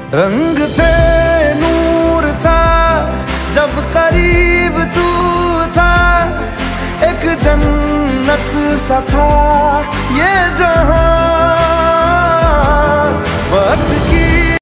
रंग थे, नूर था, जब करीब तू था, एक जन्नत सा था ये जहां।